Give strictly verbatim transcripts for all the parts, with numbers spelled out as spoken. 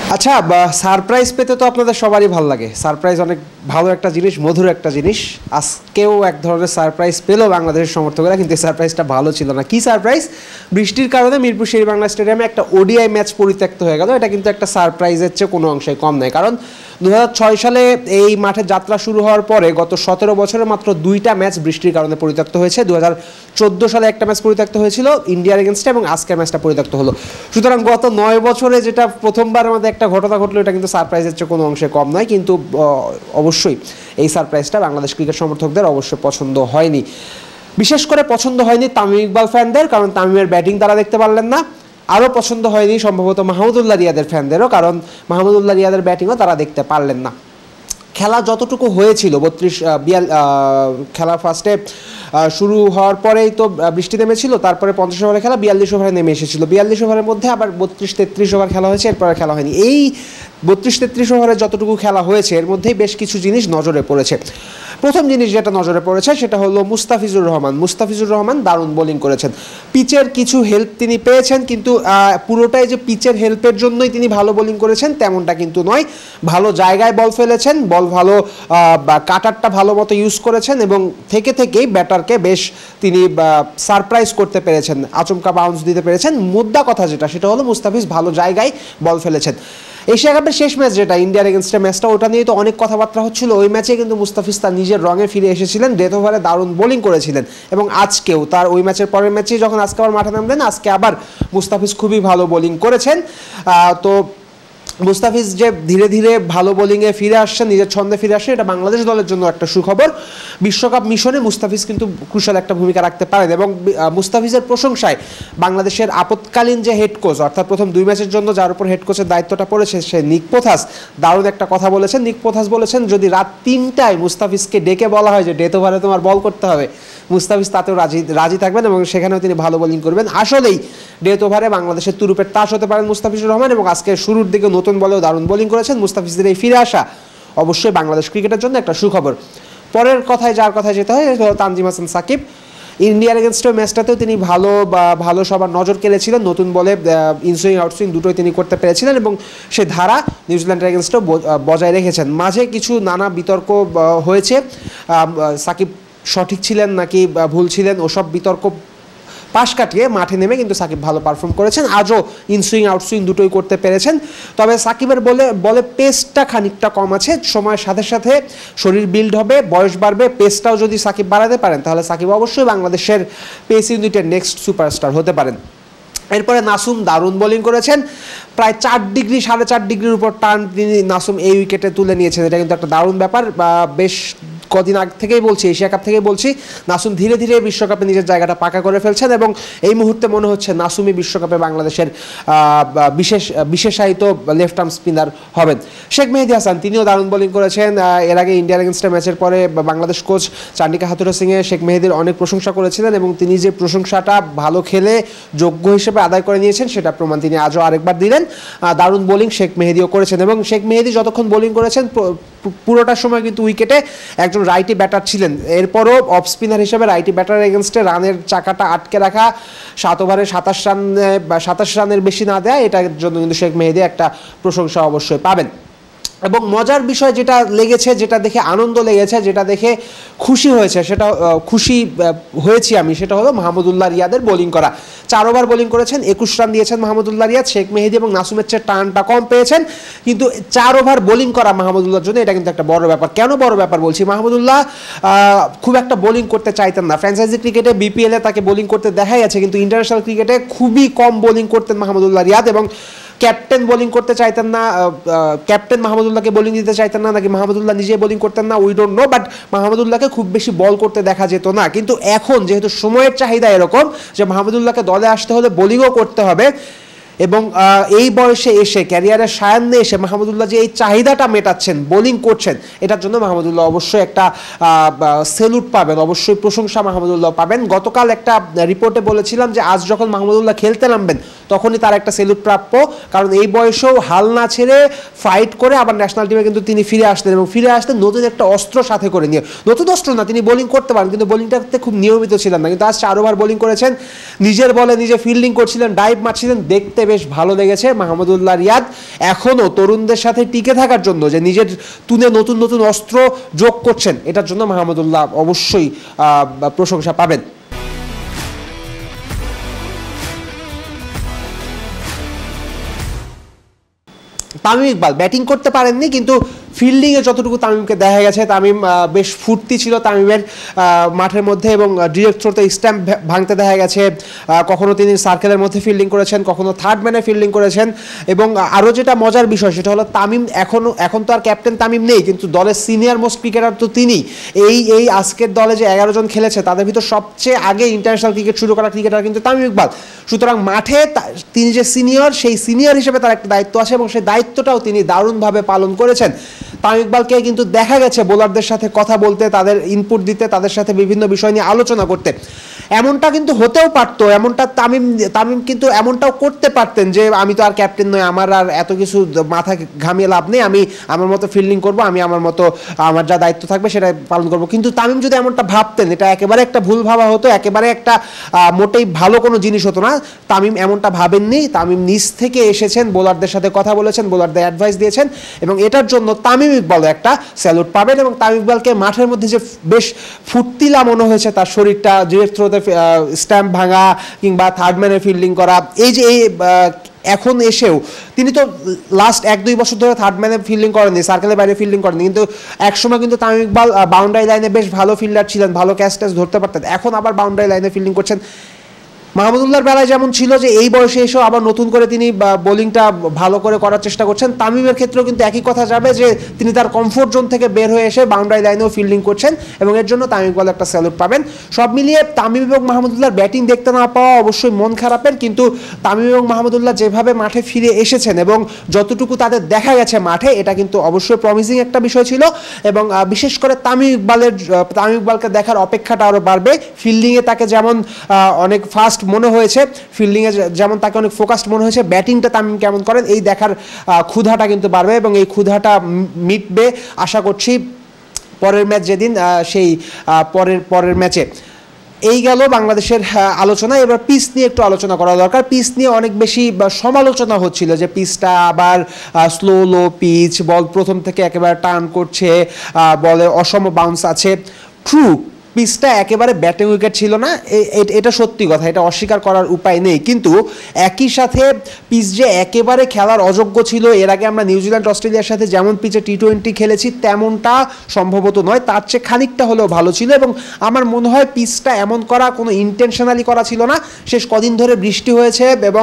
আচ্ছা, সারপ্রাইজ পেতে তো আপনাদের সবারই ভালো লাগে। সারপ্রাইজ অনেক ভালো একটা জিনিস, মধুর একটা জিনিস। আজকেও এক ধরনের সারপ্রাইজ পেল বাংলাদেশের সমর্থকরা, কিন্তু এই সারপ্রাইজটা ভালো ছিল না। কি সারপ্রাইজ? বৃষ্টির কারণে মিরপুর শেরেবাংলা স্টেডিয়ামে একটা ওডিআই ম্যাচ পরিত্যক্ত হয়ে গেল। এটা কিন্তু একটা সারপ্রাইজের চেয়ে কোনো অংশে কম নয়, কারণ দু হাজার ছয় সালে এই মাঠে যাত্রা শুরু হওয়ার পরে গত সতেরো বছরে মাত্র দুইটা ম্যাচ বৃষ্টির কারণে পরিত্যক্ত হয়েছে। দু হাজার চোদ্দো সালে একটা ম্যাচ পরিত্যক্ত হয়েছিল ইন্ডিয়ার এগেনস্টে, এবং আজকের ম্যাচটা পরিত্যক্ত হলো। সুতরাং গত নয় বছরে যেটা প্রথমবার আমাদের একটা ঘটনা ঘটলো, এটা কিন্তু সারপ্রাইজের চেয়ে কোনো অংশে কম নয়। কিন্তু অবশ্যই এই সারপ্রাইজটা বাংলাদেশ ক্রিকেট সমর্থকদের অবশ্যই পছন্দ হয়নি। বিশেষ করে পছন্দ হয়নি তামিম ইকবাল ফ্যানদের, কারণ তামিমের ব্যাটিং তারা দেখতে পারলেন না। আরও পছন্দ হয়নি সম্ভবত মাহমুদুল্লাহ রিয়াদের ফ্যানদেরও, কারণ মাহমুদুল্লাহ রিয়াদের ব্যাটিংও তারা দেখতে পারলেন না। খেলা যতটুকু হয়েছিল বত্রিশ বিয়াল খেলা ফার্স্টে শুরু হওয়ার পরেই তো বৃষ্টি নেমেছিল, তারপরে পঞ্চাশ ওভারের খেলা বিয়াল্লিশ ওভারে নেমে এসেছিল। বিয়াল্লিশ ওভারের মধ্যে আবার বত্রিশ তেত্রিশ ওভার খেলা হয়েছে, এরপরে খেলা হয়নি। এই বত্রিশ তেত্রিশ ওভারে যতটুকু খেলা হয়েছে এর মধ্যেই বেশ কিছু জিনিস নজরে পড়েছে। প্রথম জিনিস যেটা নজরে পড়েছে সেটা হলো মুস্তাফিজুর রহমান। মুস্তাফিজুর রহমান দারুণ বোলিং করেছেন। পিচের কিছু হেল্প তিনি পেয়েছেন, কিন্তু পুরোটাই যে পিচের হেল্পের জন্যই তিনি ভালো বোলিং করেছেন তেমনটা কিন্তু নয়। ভালো জায়গায় বল ফেলেছেন, বল ভালো কাটারটা ভালো মতো ইউজ করেছেন, এবং থেকে থেকেই ব্যাটারকে বেশ তিনি সারপ্রাইজ করতে পেরেছেন, আচমকা বাউন্স দিতে পেরেছেন। মুদ্রা কথা যেটা সেটা হলো মুস্তাফিজ ভালো জায়গায় বল ফেলেছেন। এশিয়া কাপের শেষ ম্যাচ যেটা ইন্ডিয়ার এগেনস্টে ম্যাচটা, ওটা নিয়ে তো অনেক কথাবার্তা হচ্ছিল। ওই ম্যাচে কিন্তু মুস্তাফিজ তার নিজের রঙে ফিরে এসেছিলেন, ডেথ ওভারে দারুণ বোলিং করেছিলেন, এবং আজকেও তার ওই ম্যাচের পরের ম্যাচেই যখন আজকে আবার মাঠে নামলেন, আজকে আবার মুস্তাফিজ খুবই ভালো বোলিং করেছেন। তো মুস্তাফিজ যে ধীরে ধীরে ভালো বোলিংয়ে ফিরে আসছেন, নিজের ছন্দে ফিরে আসছেন, এটা বাংলাদেশ দলের জন্য একটা সুখবর। বিশ্বকাপ মিশনে মুস্তাফিজ কিন্তু ক্রুশাল একটা ভূমিকা রাখতে পারেন, এবং মুস্তাফিজের প্রশংসায় বাংলাদেশের আপৎকালীন যে হেড কোচ, অর্থাৎ প্রথম দুই ম্যাচের জন্য যার উপর হেড কোচের দায়িত্বটা পড়েছে সে নিক পোথাস, দারুণ একটা কথা বলেছেন। নিক পোথাস বলেছেন, যদি রাত তিনটায় মুস্তাফিজকে ডেকে বলা হয় যে ডেথ ওভারে তোমার বল করতে হবে, মুস্তাফিজ তাতেও রাজি রাজি থাকবেন, এবং সেখানেও তিনি ভালো বোলিং করবেন। আসলেই ডেথ ওভারে বাংলাদেশের তুরুপের তাস হতে পারেন মুস্তাফিজুর রহমান, এবং আজকে শুরুর দিকে নতুন বলেও দারুণ বোলিং করেছেন। মুস্তাফিজের এই ফিরে আসা অবশ্যই বাংলাদেশ ক্রিকেটের জন্য একটা সুখবর। পরের কথায় যার কথায় যেতে হয় তানজিম হাসান সাকিব। ইন্ডিয়ার এগেনস্টে ম্যাচটাতেও তিনি ভালো বা ভালো সবার নজর কেড়েছিলেন। নতুন বলে ইনসুইং আউটসুইং দুটোই তিনি করতে পেরেছিলেন, এবং সে ধারা নিউজিল্যান্ডের এগেনস্টেও বজায় রেখেছেন। মাঝে কিছু নানা বিতর্ক হয়েছে, সাকিব সঠিক ছিলেন নাকি ভুল ছিলেন, ওসব বিতর্ক পাশ কাটিয়ে মাঠে নেমে কিন্তু সাকিব ভালো পারফর্ম করেছেন। আজও ইনসুইং আউটসুইং দুটোই করতে পেরেছেন। তবে সাকিবের বলে বলে পেসটা খানিকটা কম আছে। সময়ের সাথে সাথে শরীর বিল্ড হবে, বয়স বাড়বে, পেসটাও যদি সাকিব বাড়াতে পারেন তাহলে সাকিব অবশ্যই বাংলাদেশের পেস ইউনিটের নেক্সট সুপারস্টার হতে পারেন। এরপরে নাসুম দারুণ বোলিং করেছেন। প্রায় চার ডিগ্রি সাড়ে চার ডিগ্রির উপর টার্ন তিনি নাসুম এই উইকেটে তুলে নিয়েছেন। এটা কিন্তু একটা দারুণ ব্যাপার। বেশ কদিন আগ থেকেই বলছি, এশিয়া কাপ থেকেই বলছি, নাসুম ধীরে ধীরে বিশ্বকাপে নিজের জায়গাটা পাকা করে ফেলছেন, এবং এই মুহূর্তে মনে হচ্ছে নাসুমই বিশ্বকাপে বাংলাদেশের বিশেষ বিশেষায়িত লেফট আর্ম স্পিনার হবেন। শেখ মেহেদী হাসান তিনিও দারুণ বোলিং করেছেন। এর আগে ইন্ডিয়ার এগেনস্টে ম্যাচের পরে বাংলাদেশ কোচ চান্ডিকা হাথুরুসিংহে সিংয়ে শেখ মেহেদীর অনেক প্রশংসা করেছিলেন, এবং তিনি যে প্রশংসাটা ভালো খেলে যোগ্য হিসেবে আদায় করে নিয়েছেন সেটা প্রমাণ তিনি আজও আরেকবার দিলেন। দারুণ বোলিং শেখ মেহেদীও করেছেন, এবং শেখ মেহেদী যতক্ষণ বোলিং করেছেন পুরোটা সময় কিন্তু উইকেটে একজন রাইটি ব্যাটার ছিলেন। এরপরও অফ স্পিনার হিসেবে রাইটি ব্যাটার এগেনস্টে রানের চাকাটা আটকে রাখা, সাত ওভারে সাতাশ রান বা সাতাশ রানের বেশি না দেয়, এটার জন্য কিন্তু শেখ মেহেদী একটা প্রশংসা অবশ্যই পাবেন। এবং মজার বিষয় যেটা লেগেছে, যেটা দেখে আনন্দ লেগেছে, যেটা দেখে খুশি হয়েছে, সেটা খুশি হয়েছি আমি, সেটা হলো মাহমুদুল্লাহ রিয়াদের বোলিং করা। চার ওভার বোলিং করেছেন, একুশ রান দিয়েছেন মাহমুদুল্লাহ রিয়াদ। শেখ মেহেদী এবং নাসুমের চেয়ে টার্নটা কম পেয়েছেন, কিন্তু চার ওভার বোলিং করা মাহমুদুল্লাহর জন্য এটা কিন্তু একটা বড় ব্যাপার। কেন বড় ব্যাপার বলছি? মাহমুদুল্লাহ খুব একটা বোলিং করতে চাইতেন না। ফ্র্যাঞ্চাইজি ক্রিকেটে বিপিএলে তাকে বোলিং করতে দেখাই আছে, কিন্তু ইন্টারন্যাশনাল ক্রিকেটে খুবই কম বোলিং করতেন মাহমুদুল্লাহ রিয়াদ, এবং ক্যাপ্টেন বোলিং করতে চাইতেন না। ক্যাপ্টেন মাহমুদুল্লাহকে বোলিং দিতে চাইতেন না, নাকি মাহমুদুল্লাহ নিজে বোলিং করতেন না, উই ডোন্ট নো, বাট মাহমুদুল্লাহকে খুব বেশি বল করতে দেখা যেত না। কিন্তু এখন যেহেতু সময়ের চাহিদা এরকম যে মাহমুদুল্লাহকে দলে আসতে হলে বোলিংও করতে হবে, এবং এই বয়সে এসে ক্যারিয়ারের সায়ান্নে এসে মাহমুদুল্লাহ যে এই চাহিদাটা মেটাচ্ছেন, বোলিং করছেন, এটার জন্য মাহমুদুল্লাহ অবশ্যই একটা সেলুট পাবেন, অবশ্যই প্রশংসা মাহমুদুল্লাহ পাবেন। গতকাল একটা রিপোর্টে বলেছিলাম যে আজ যখন মাহমুদুল্লাহ খেলতে নামবেন তখনই তার একটা সেলুট প্রাপ্য, কারণ এই বয়সেও হাল না ছেড়ে ফাইট করে আবার ন্যাশনাল টিমে কিন্তু তিনি ফিরে আসতেন এবং ফিরে আসতেন নতুন একটা অস্ত্র সাথে করে নিয়ে। নতুন অস্ত্র না, তিনি বোলিং করতে পারেন কিন্তু বোলিংটাতে খুব নিয়মিত ছিলেন না, কিন্তু আজ চার ওভার বোলিং করেছেন, নিজের বলে নিজে ফিল্ডিং করছিলেন, ডাইভ মারছিলেন, দেখতে বেশ ভালো লেগেছে। মাহমুদুল্লাহ রিয়াদ এখনও তরুণদের সাথে টিকে থাকার জন্য যে নিজের তুলে নতুন নতুন অস্ত্র যোগ করছেন, এটার জন্য মাহমুদুল্লাহ অবশ্যই প্রশংসা পাবেন। তামিম ইকবাল ব্যাটিং করতে পারেননি, কিন্তু ফিল্ডিংয়ে যতটুকু তামিমকে দেখা গেছে, তামিম বেশ ফুর্তি ছিল তামিমের মাঠের মধ্যে এবং ডিরেক্ট থ্রোতে স্ট্যাম্প ভাঙতে দেখা গেছে। কখনো তিনি সার্কেলের মধ্যে ফিল্ডিং করেছেন, কখনো থার্ড ম্যানে ফিল্ডিং করেছেন। এবং আরও যেটা মজার বিষয় সেটা হলো তামিম এখনও এখন তো আর ক্যাপ্টেন তামিম নেই, কিন্তু দলের সিনিয়র মোস্ট ক্রিকেটার তো তিনি। এই এই আজকের দলে যে এগারো জন খেলেছে তাদের ভিতর সবচেয়ে আগে ইন্টারন্যাশনাল ক্রিকেট শুরু করা ক্রিকেটার কিন্তু তামিম ইকবাল। সুতরাং মাঠে তিনি যে সিনিয়র, সেই সিনিয়র হিসেবে তার একটা দায়িত্ব আছে এবং সেই দায়িত্বটাও তিনি দারুণভাবে পালন করেছেন। তামিম ইকবালকে কিন্তু দেখা গেছে বোলারদের সাথে কথা বলতে, তাদের ইনপুট দিতে, তাদের সাথে বিভিন্ন বিষয় নিয়ে আলোচনা করতে। এমনটা কিন্তু হতেও পারতো, এমনটা তামিম তামিম কিন্তু এমনটাও করতে পারতেন যে আমি তো আর ক্যাপ্টেন নই, আমার আর এত কিছু মাথা ঘামিয়ে লাভ নেই, আমি আমার মতো ফিল্ডিং করব, আমি আমার মতো আমার যা দায়িত্ব থাকবে সেটা পালন করব। কিন্তু তামিম যদি এমনটা ভাবতেন, এটা একেবারে একটা ভুল ভাবা হতো, একেবারে একটা মোটেই ভালো কোনো জিনিস হতো না। তামিম এমনটা ভাবেননি, তামিম নিজ থেকে এসেছেন, বোলারদের সাথে কথা বলেছেন, বোলারদের অ্যাডভাইস দিয়েছেন এবং এটার জন্য তামিম ইকবাল একটা স্যালুট পাবেন। এবং তামিম ইকবালকে মাঠের মধ্যে যে বেশ ফুর্তিলা মনে হয়েছে তার শরীরটা, ডিরেক্ট থ্রোতে স্ট্যাম্প ভাঙা কিংবা থার্ড ম্যানে ফিল্ডিং করা, এই যে এই এখন এসেও তিনি তো লাস্ট এক দুই বছর ধরে থার্ড ম্যানে ফিল্ডিং করেননি, সার্কেলের বাইরে ফিল্ডিং করেননি, কিন্তু একসময় কিন্তু তামিম ইকবাল বাউন্ডারি লাইনে বেশ ভালো ফিল্ডার ছিলেন, ভালো ক্যাচ ট্যাচ ধরতে পারতেন, এখন আবার বাউন্ডারি লাইনে ফিল্ডিং করছেন। মাহমুদুল্লাহর বেলায় যেমন ছিল যে এই বয়সে এসেও আবার নতুন করে তিনি বোলিংটা ভালো করে করার চেষ্টা করছেন, তামিমের ক্ষেত্রেও কিন্তু একই কথা যাবে যে তিনি তার কমফোর্ট জোন থেকে বের হয়ে এসে বাউন্ডারি লাইনেও ফিল্ডিং করছেন এবং এর জন্য তামিম ইকবাল একটা স্যালুট পাবেন। সব মিলিয়ে তামিম এবং মাহমুদুল্লাহর ব্যাটিং দেখতে না পাওয়া অবশ্যই মন খারাপের, কিন্তু তামিম এবং মাহমুদুল্লাহ যেভাবে মাঠে ফিরে এসেছেন এবং যতটুকু তাদের দেখা গেছে মাঠে, এটা কিন্তু অবশ্যই প্রমিজিং একটা বিষয় ছিল। এবং বিশেষ করে তামিম ইকবালের তামিম ইকবালকে দেখার অপেক্ষাটা আরও বাড়বে। ফিল্ডিংয়ে তাকে যেমন অনেক ফাস্ট মনে হয়েছে, ফিল্ডিংয়ে যেমন তাকে অনেক ফোকাসড মনে হয়েছে, ব্যাটিংটা তামিম কেমন করেন এই দেখার ক্ষুধাটা কিন্তু বাড়বে এবং এই ক্ষুধাটা মিটবে আশা করছি পরের ম্যাচ যেদিন, সেই পরের পরের ম্যাচে। এই গেল বাংলাদেশের আলোচনা। এবার পিচ নিয়ে একটু আলোচনা করা দরকার। পিচ নিয়ে অনেক বেশি সমালোচনা হচ্ছিল যে পিচটা আবার স্লো লো পিচ, বল প্রথম থেকে একেবারে টার্ন করছে, বলে অসম বাউন্স আছে। ট্রু, পিচটা একেবারে ব্যাটিং উইকেট ছিল না, এটা সত্যি কথা, এটা অস্বীকার করার উপায় নেই। কিন্তু একই সাথে পিচ যে একেবারে খেলার অযোগ্য ছিল, এর আগে আমরা নিউজিল্যান্ড অস্ট্রেলিয়ার সাথে যেমন পিচে টি টোয়েন্টি খেলেছি তেমনটা সম্ভবত নয়, তার চেয়ে খানিকটা হলেও ভালো ছিল। এবং আমার মনে হয় পিচটা এমন করা কোনো ইন্টেনশনালি করা ছিল না। শেষ কদিন ধরে বৃষ্টি হয়েছে এবং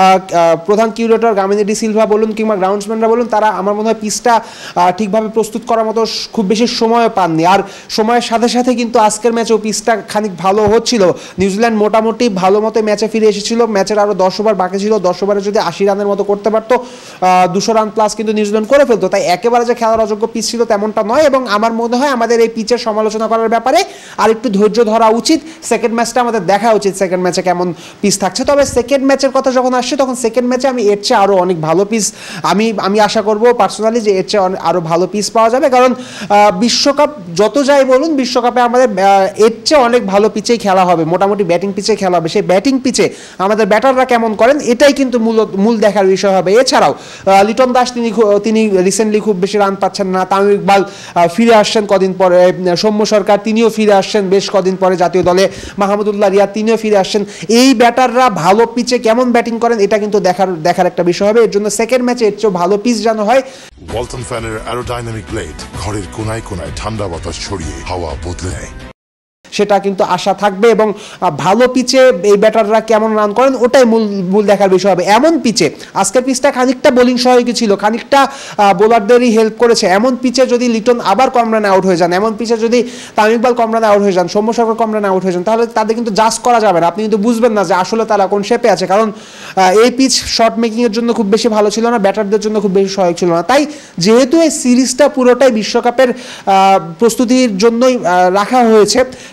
প্রধান কিউরেটর গামিনী ডি সিলভা বলুন কিংবা গ্রাউন্ডসম্যানরা বলুন, তারা আমার মনে হয় পিচটা ঠিকভাবে প্রস্তুত করার মতো খুব বেশি সময় পাননি। আর সময়ের সাথে সাথে কিন্তু আজকের ম্যাচেও পিচটা খানিক ভালো হচ্ছিল। নিউজিল্যান্ড মোটামুটি ভালো মতো ম্যাচে ফিরে এসেছিল, ম্যাচের আরও দশ ওভার বাকি ছিল, দশ ওভারে যদি আশি রানের মতো করতে পারতো, দুশো রান প্লাস কিন্তু নিউজিল্যান্ড করে ফেলতো। তাই একেবারে যে খেলার অযোগ্য পিচ ছিল তেমনটা নয় এবং আমার মনে হয় আমাদের এই পিচের সমালোচনা করার ব্যাপারে আর একটু ধৈর্য ধরা উচিত। সেকেন্ড ম্যাচটা আমাদের দেখা উচিত সেকেন্ড ম্যাচে কেমন পিচ থাকছে। তবে সেকেন্ড ম্যাচের কথা যখন আসছে তখন সেকেন্ড ম্যাচে আমি এর চেয়ে আরও অনেক ভালো পিচ আমি আমি আশা করবো পার্সোনালি যে এর চেয়ে আরও ভালো পিচ পাওয়া যাবে, কারণ বিশ্বকাপ যত যাই বলুন বিশ্বকাপে আমাদের এর চেয়ে অনেক ভালো পিচেই খেলা হবে, মোটামুটি ব্যাটিং পিচে খেলা হবে। সেই ব্যাটিং পিচে আমাদের ব্যাটাররা কেমন করেন এটাই কিন্তু মূল মূল দেখার বিষয় হবে। এছাড়াও লিটন দাস তিনি তিনি রিসেন্টলি খুব বেশি রান পাচ্ছেন না, তামিম ইকবাল ফিরে আসছেন কদিন পরে, সৌম্য সরকার তিনিও ফিরে আসছেন বেশ কদিন পরে জাতীয় দলে, মাহমুদুল্লাহ রিয়াদ তিনিও ফিরে আসছেন। এই ব্যাটাররা ভালো পিচে কেমন ব্যাটিং করেন এটা কিন্তু দেখার দেখার একটা বিষয় হবে। এর জন্য সেকেন্ড ম্যাচে এর চেয়ে ভালো পিচ যেন হয়। ওয়ালটন ফ্যানের অ্যারোডাইনামিক ব্লেড ঘরের কোনায় কোনায় ঠান্ডা বাতাস ছড়িয়ে হাওয়া বদলে নেয়, সেটা কিন্তু আশা থাকবে। এবং ভালো পিচে এই ব্যাটাররা কেমন রান করেন ওটাই মূল মূল দেখার বিষয় হবে। এমন পিচে আজকের পিচটা খানিকটা বোলিং সহায়কই ছিল, খানিকটা বোলারদেরই হেল্প করেছে। এমন পিচে যদি লিটন আবার কম রানে আউট হয়ে যান, এমন পিচে যদি তামিম ইকবাল কম রানে আউট হয়ে যান, সৌম্য সরকার কম রানে আউট হয়ে যান, তাহলে তাদের কিন্তু জাজ করা যাবে না, আপনি কিন্তু বুঝবেন না যে আসলে তারা কোন শেপে আছে। কারণ এই পিচ শট মেকিংয়ের জন্য খুব বেশি ভালো ছিল না, ব্যাটারদের জন্য খুব বেশি সহায়ক ছিল না। তাই যেহেতু এই সিরিজটা পুরোটাই বিশ্বকাপের প্রস্তুতির জন্যই রাখা হয়েছে,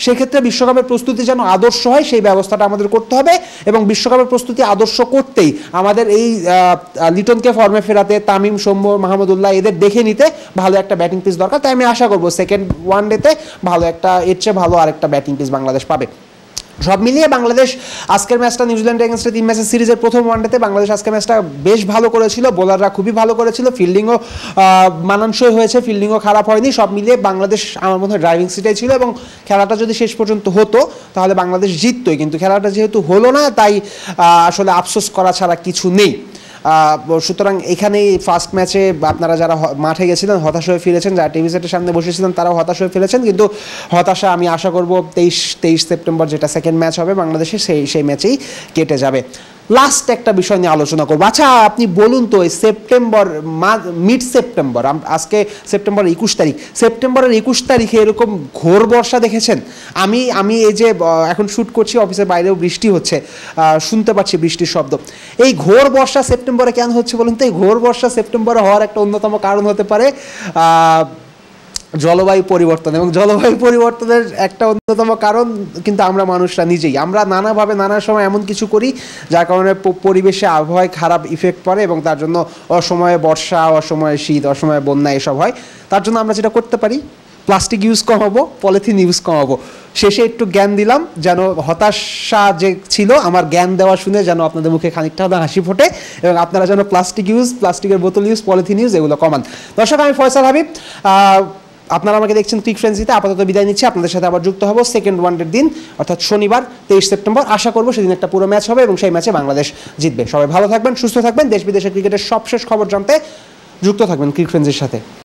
সেক্ষেত্রে বিশ্বকাপের প্রস্তুতি যেন আদর্শ হয় সেই ব্যবস্থাটা আমাদের করতে হবে এবং বিশ্বকাপের প্রস্তুতি আদর্শ করতেই আমাদের এই লিটনকে ফর্মে ফেরাতে তামিম, সৌম্য, মাহমুদুল্লাহ এদের দেখে নিতে ভালো একটা ব্যাটিং পিচ দরকার। তাই আমি আশা করবো সেকেন্ড ওয়ান ডেতে ভালো একটা, এর চেয়ে ভালো আরেকটা ব্যাটিং পিচ বাংলাদেশ পাবে। সব মিলিয়ে বাংলাদেশ আজকের ম্যাচটা নিউজিল্যান্ডের এগেনস্টে তিন ম্যাচের সিরিজের প্রথম ওয়ানডেতে বাংলাদেশ আজকের ম্যাচটা বেশ ভালো করেছিল, বোলাররা খুবই ভালো করেছিল, ফিল্ডিংও মানানসই হয়েছে, ফিল্ডিংও খারাপ হয়নি। সব মিলিয়ে বাংলাদেশ আমার মনে হয় ড্রাইভিং সিটেই ছিল এবং খেলাটা যদি শেষ পর্যন্ত হতো তাহলে বাংলাদেশ জিততোই, কিন্তু খেলাটা যেহেতু হলো না তাই আসলে আফসোস করা ছাড়া কিছু নেই। সুতরাং এখানেই ফার্স্ট ম্যাচে আপনারা যারা মাঠে গেছিলেন হতাশ হয়ে ফিরেছেন, যারা টিভি সেটের সামনে বসেছিলেন তারাও হতাশ হয়ে ফিরেছেন, কিন্তু হতাশা আমি আশা করব তেইশ তেইশ সেপ্টেম্বর যেটা সেকেন্ড ম্যাচ হবে বাংলাদেশে সেই সেই ম্যাচেই কেটে যাবে। লাস্ট একটা বিষয় নিয়ে আলোচনা করবো। আচ্ছা আপনি বলুন তো এই সেপ্টেম্বর মিড সেপ্টেম্বর, আজকে সেপ্টেম্বরের একুশ তারিখ, সেপ্টেম্বরের একুশ তারিখে এরকম ঘোর বর্ষা দেখেছেন? আমি আমি এই যে এখন শ্যুট করছি অফিসের বাইরেও বৃষ্টি হচ্ছে, শুনতে পাচ্ছি বৃষ্টির শব্দ। এই ঘোর বর্ষা সেপ্টেম্বরে কেন হচ্ছে বলুন তো? এই ঘোর বর্ষা সেপ্টেম্বরে হওয়ার একটা অন্যতম কারণ হতে পারে জলবায়ু পরিবর্তন, এবং জলবায়ু পরিবর্তনের একটা অন্যতম কারণ কিন্তু আমরা মানুষরা নিজেই। আমরা নানাভাবে নানা সময় এমন কিছু করি যার কারণে পরিবেশে আবহাওয়ায় খারাপ ইফেক্ট পড়ে এবং তার জন্য অসময়ে বর্ষা, অসময়ে শীত, অসময়ে বন্যা এসব হয়। তার জন্য আমরা যেটা করতে পারি, প্লাস্টিক ইউজ কমাবো, পলিথিন ইউজ কমাবো। শেষে একটু জ্ঞান দিলাম, যেন হতাশা যে ছিল আমার জ্ঞান দেওয়া শুনে যেন আপনাদের মুখে খানিকটা হাসি ফোটে এবং আপনারা যেন প্লাস্টিক ইউজ, প্লাস্টিকের বোতল ইউজ, পলিথিন ইউজ এগুলো কমান। দর্শক, আমি ফয়সাল হাবিব, আপনারা আমাকে দেখছেন ক্রিকফ্রেন্সিতে। আপাতত বিদায় নিচ্ছি, আপনাদের সাথে আবার যুক্ত হব সেকেন্ড ওয়ানডের দিন অর্থাৎ শনিবার তেইশ সেপ্টেম্বর। আশা করবো সেদিন একটা পুরো ম্যাচ হবে এবং সেই ম্যাচে বাংলাদেশ জিতবে। সবাই ভালো থাকবেন, সুস্থ থাকবেন, দেশ বিদেশের ক্রিকেটের সবশেষ খবর জানতে যুক্ত থাকবেন ক্রিকফ্রেন্সির সাথে।